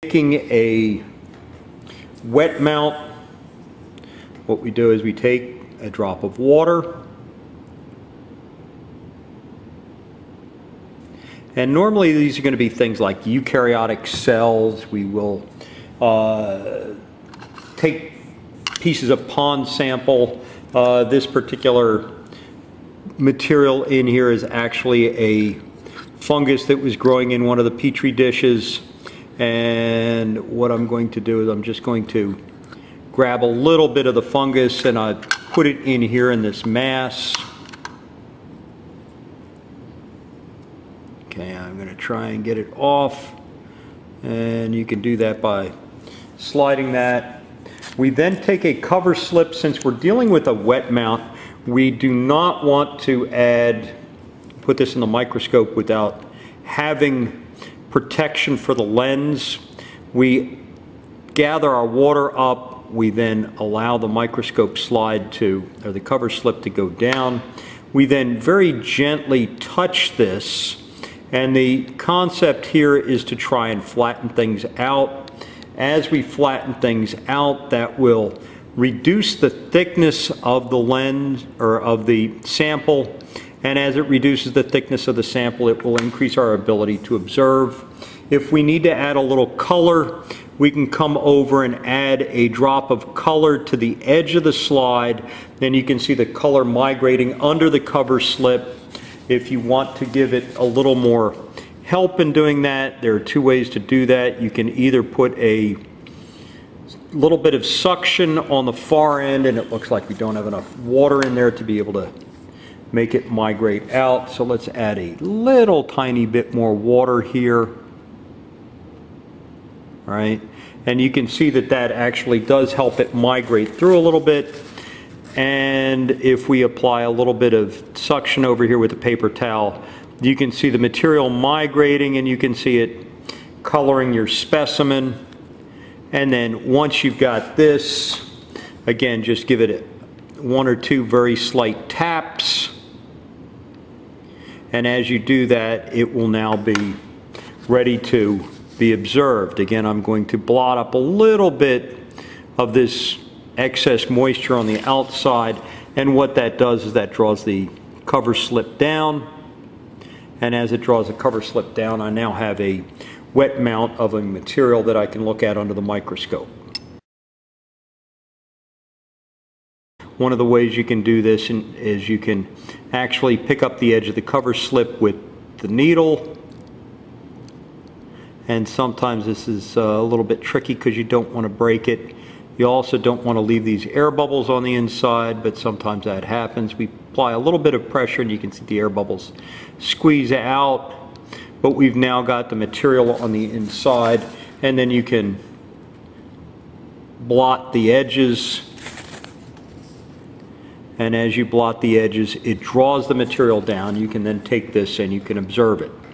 Making a wet mount, what we do is we take a drop of water, and normally these are going to be things like eukaryotic cells. We will take pieces of pond sample. This particular material in here is actually a fungus that was growing in one of the petri dishes, and what I'm going to do is I'm just going to grab a little bit of the fungus and I put it in here in this mass. Okay, I'm going to try and get it off, and you can do that by sliding that. We then take a cover slip. Since we're dealing with a wet mount, we do not want to put this in the microscope without having protection for the lens. We gather our water up, we then allow the microscope slide to, or the cover slip to go down. We then very gently touch this, and the concept here is to try and flatten things out. As we flatten things out, that will reduce the thickness of the lens or of the sample, and as it reduces the thickness of the sample, it will increase our ability to observe. If we need to add a little color, we can come over and add a drop of color to the edge of the slide. Then you can see the color migrating under the cover slip. If you want to give it a little more help in doing that, there are two ways to do that. You can either put a little bit of suction on the far end, and it looks like we don't have enough water in there to be able to make it migrate out. So let's add a little tiny bit more water here. All right, and you can see that that actually does help it migrate through a little bit. And if we apply a little bit of suction over here with a paper towel, you can see the material migrating, and you can see it coloring your specimen. And then once you've got this, again, just give it one or two very slight taps. And as you do that, it will now be ready to be observed. Again, I'm going to blot up a little bit of this excess moisture on the outside, and what that does is that draws the cover slip down, and as it draws the cover slip down, I now have a wet mount of a material that I can look at under the microscope. One of the ways you can do this is you can actually pick up the edge of the cover slip with the needle, and sometimes this is a little bit tricky because you don't want to break it. You also don't want to leave these air bubbles on the inside, but sometimes that happens. We apply a little bit of pressure and you can see the air bubbles squeeze out, but we've now got the material on the inside, and then you can blot the edges. And as you blot the edges, it draws the material down. You can then take this and you can observe it.